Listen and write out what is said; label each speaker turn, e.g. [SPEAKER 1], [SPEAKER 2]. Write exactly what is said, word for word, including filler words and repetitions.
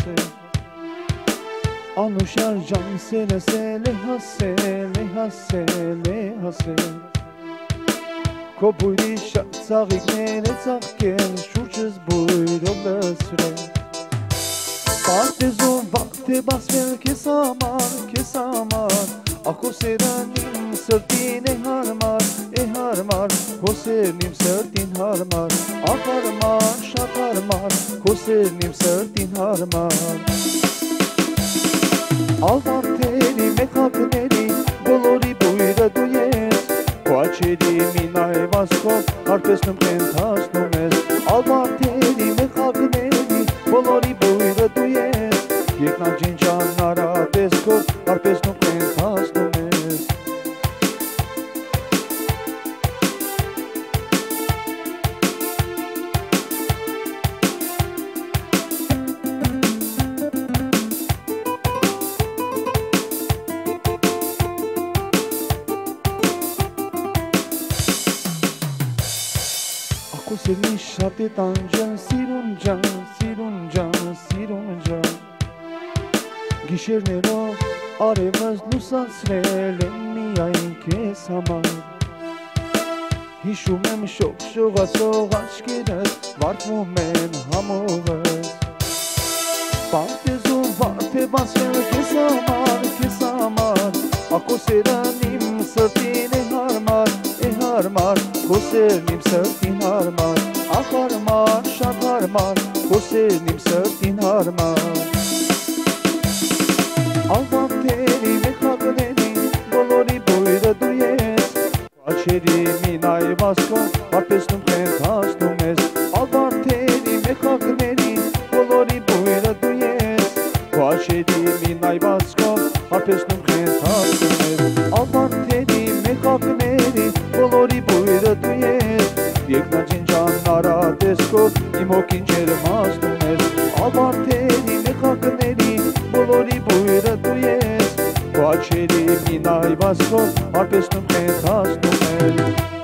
[SPEAKER 1] հասել Անուշար ջան սերս էլ է հասել է հասել է հասել Քո բույրի շատ ծաղիկներ է ծաղկել շուրջս բույրով լցրել Պարտեզում վաղ է բացվել քեզ համար, քեզ համար Ախո սերն իմ սրտին է հարմար, է հարմար Քո սերն իմ սրտին հարմար Ախ հարմար, շատ հարմար Քո սերն իմ սրտին հարմար Ալվանթերի մեխակների բոլորի բույրը դու ես Քո աչերի մի նայվածքով հարպեսնում կենթացնում ես Ալվանթերի մեխակների բոլորի բույրը դու ես Երկնաջինջան արատեսքով հարպեսնում կենթացնում ես Ախո սերնի շատ է տանջան, սիրուն ջան, սիրուն ջան, սիրուն ջան Գիշերներով արևս լուսացրել եմ միայն քեզ համար Հիշում եմ շող շողացող աչքերս, վարդվում են համողս Պարտեզում վարդ է բացվել քեզ համար, քեզ համար Ախո սերն իմ սրտին է հարմար, է հարմար Քո սերն իմ սրտին հարմար Ախ հարմար, շատ հարմար Քո սերն իմ սրտին հարմար Ալվանթերի մեխակների բոլորի բույրը դու ես Աչերի մի նայվածքով հարպեսնում կենթացնում ես Ալվանթերի մեխակների բոլորի բույրը դու ես Աչերի մի նայվածքով հարպեսնում կենթացնում ես Ալվանթերի մեխակների բոլորի բույրը դու ես Երկնաջինջան արատեսքով իմ հոգին ջերմացնում ես Ալվանթերի մեխակների բոլորի բույրը դու ես Քո աչերի մի նայվածքով հարպեսնում կենթացնում ես